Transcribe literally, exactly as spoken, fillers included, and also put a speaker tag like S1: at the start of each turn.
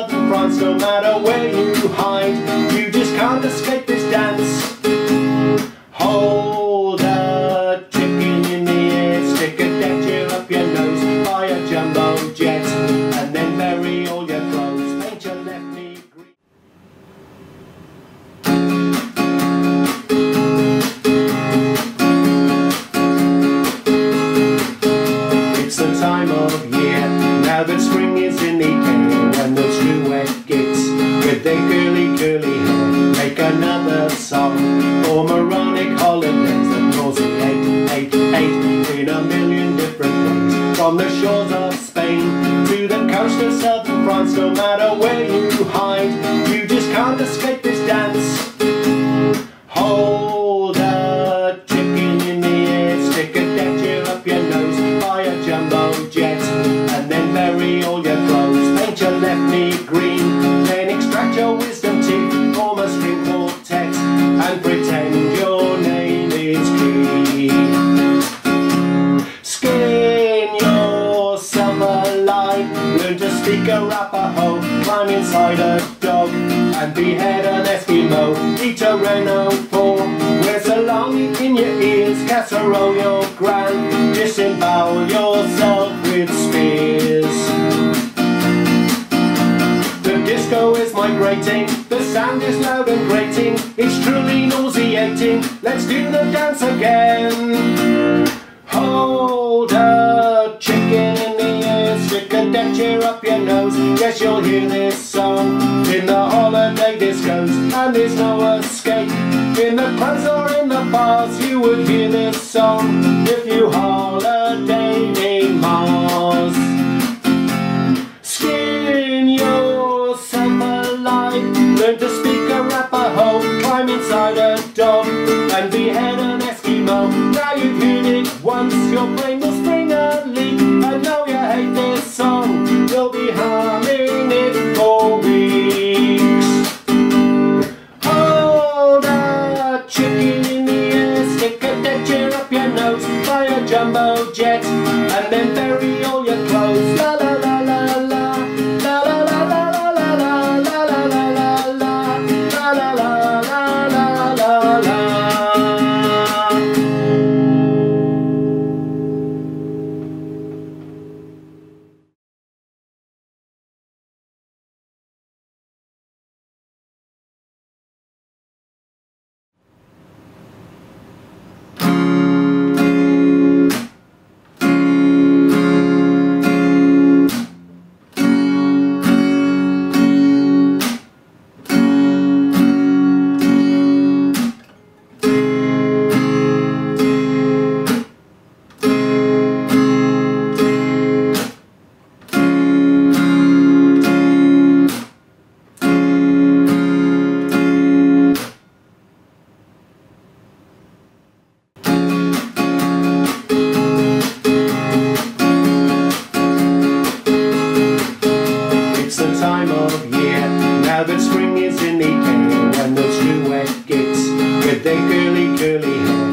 S1: southern France, no matter where you hide, you just can't escape this dance. Hold a chicken in the air, stick a deck up your nose, buy a jumbo jet, and then bury all your clothes, paint your left knee green. It's the time of year, now that spring is in the air, and those true wet gits with their curly curly hair make another song for moronic holidays that nauseate, eight, eight in a million different ways. From the shores of Spain to the coast of southern France, no matter where you hide, you just can't escape this dance. Hold a chicken in the air, stick a deck up your nose, buy a jumbo jet, and then bury all your clothes, paint your left knee green, then extract your wisdom teeth, form a string quartet, and pretend your name is Keith. Skin yourself alive, learn to speak Arapaho, climb inside a dog, and behead an Eskimo, eat a Renault four, wear salami in your ears, casserole your grand, disembowel yourself with spears. The disco is migrating, the sound is loud and grating, it's truly nauseating, let's do the dance again. Hold a chicken in the air, stick a deck chair up your nose, yes you'll hear this song in the holiday discos, and there's no escape. In the clubs or in the bars you would hear this song if you holidayed in Mars. Skin yourself alive, learn to speak Arapaho, climb inside a dog, and behead an Eskimo. Now you've heard it once, your brain will spring a leak. I know you hate this song, you'll be humming it for weeks. Hold a chicken in the air, stick a deck chair up your nose, buy a jumbo jet, and then bury all your clothes. La la la la la, la la la la la la la la la la la la la la la la la. Now that spring is in the air, and those true wet gits with their curly curly hair